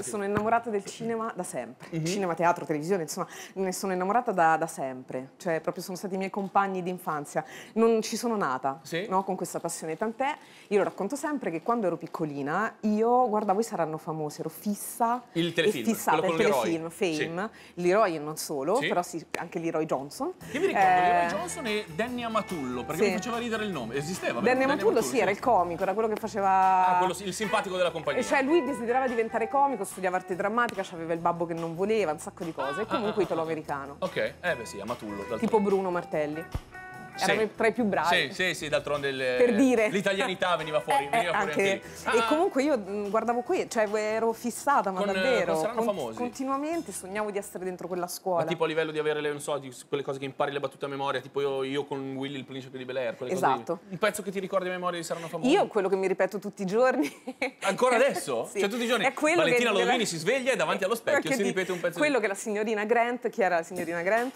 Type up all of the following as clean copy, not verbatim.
sono innamorata del cinema da sempre. Cinema, teatro, televisione, insomma, ne sono innamorata da sempre. Cioè, proprio sono stati i miei compagni d'infanzia. Non ci sono nata, no, con questa passione. Tant'è, io lo racconto sempre, che quando ero piccolina, io guardavo I Saranno Famosi, ero fissa. Il telefilm, fissata, quello il con telefilm, Fame. Leroy e non solo, però sì, anche Leroy Johnson. Io mi ricordo Leroy Johnson e Danny Amatullo, perché mi faceva ridere il nome. Esisteva? Danny Amatullo, sì, era il comico, era quello che faceva... il simpatico della compagnia. Cioè lui desiderava diventare comico, studiava arte drammatica, aveva il babbo che non voleva, un sacco di cose. E comunque italo-americano. Ok, beh sì, Amatullo. Tipo Bruno Martelli. Erano tra i più bravi. Sì, d'altronde per dire. L'italianità veniva fuori. Anche lì. E comunque io guardavo cioè ero fissata, ma davvero. Con Saranno Famosi. Continuamente sognavo di essere dentro quella scuola. Ma tipo a livello di avere, non so, quelle cose che impari le battute a memoria, tipo io con Willy il principe di Bel-Air. Esatto. Un pezzo che ti ricordi a memoria di Saranno Famosi? Io quello che mi ripeto tutti i giorni. Ancora adesso? Sì. Cioè tutti i giorni? È quello Valentina Lovini si sveglia e davanti allo specchio si ripete un pezzo. Quello che la signorina Grant, chi era la signorina Grant?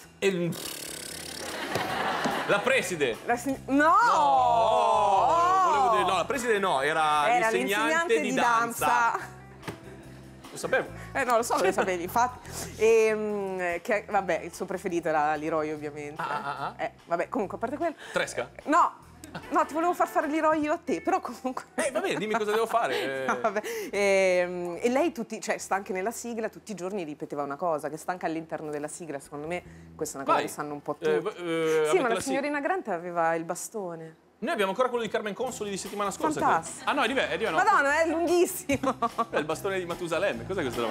La preside! No! Volevo dire, no, la preside no, era l'insegnante di danza. Lo sapevo? No, lo so che lo sapevi, infatti. Vabbè, il suo preferito era Leroy, ovviamente. Vabbè, comunque, a parte quello... Tresca? No, ti volevo far fare Leroy io a te, però comunque... Va bene, dimmi cosa devo fare. No, vabbè. E lei sta anche nella sigla, tutti i giorni ripeteva una cosa, che sta anche all'interno della sigla, secondo me questa è una cosa che sanno un po' tutti. Sì, ma la signorina Grant aveva il bastone. Noi abbiamo ancora quello di Carmen Consoli di settimana scorsa. Fantastico. No, è di no. Madonna, è lunghissimo. È il bastone di Matusalemme, cos'è questo?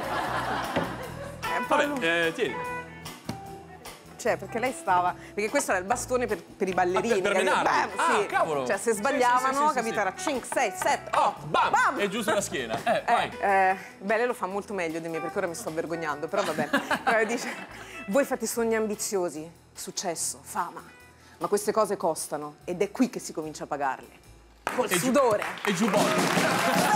Vabbè, tieni. Cioè, perché lei stava... Perché questo era il bastone per i ballerini. Per menare? Sì. Cavolo! Cioè, se sbagliavano, capito, era 5, 6, 7, 8, bam! E giù sulla schiena. Vai. Beh, lei lo fa molto meglio di me, perché ora mi sto vergognando, però va bene. Dice, voi fate sogni ambiziosi, successo, fama, ma queste cose costano ed è qui che si comincia a pagarle. Col sudore. E giubbotto.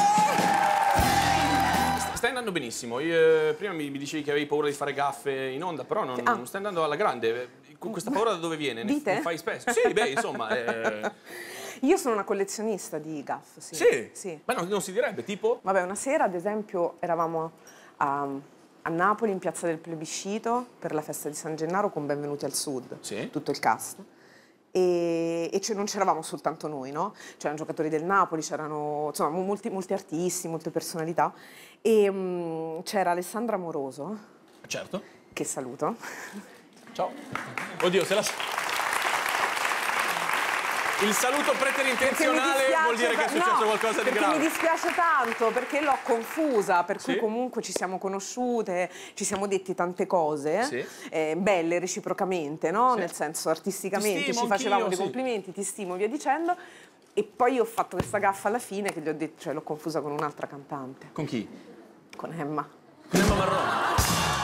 Stai andando benissimo. Prima mi dicevi che avevi paura di fare gaffe in onda, però non stai andando alla grande. Questa paura da dove viene? Ne fai spesso? Sì, beh, insomma... Io sono una collezionista di gaffe, sì. Sì. Ma non si direbbe, tipo? Vabbè, una sera, ad esempio, eravamo a Napoli, in Piazza del Plebiscito, per la festa di San Gennaro, con Benvenuti al Sud, tutto il cast. E non c'eravamo soltanto noi, no? C'erano giocatori del Napoli, c'erano insomma molti artisti, molte personalità. E c'era Alessandra Moroso. Certo. Che saluto. Ciao. Oddio, se la... Il saluto preterintenzionale vuol dire che è successo qualcosa di grave. Perché mi dispiace tanto, perché l'ho confusa, per cui comunque ci siamo conosciute, ci siamo detti tante cose, belle reciprocamente, no? Nel senso, artisticamente ci facevamo dei complimenti, ti stimo, via dicendo. E poi ho fatto questa gaffa alla fine che gli ho detto, cioè l'ho confusa con un'altra cantante. Con chi? Con Emma. Con Emma Marrone.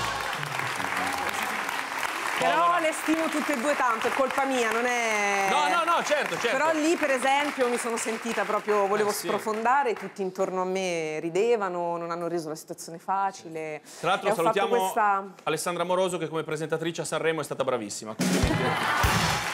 Però le stimo tutte e due tanto, è colpa mia, non è... No, certo. Però lì, per esempio, mi sono sentita proprio, volevo sprofondare, tutti intorno a me ridevano, non hanno reso la situazione facile. Tra l'altro salutiamo Alessandra Moroso, che come presentatrice a Sanremo è stata bravissima. Complimenti.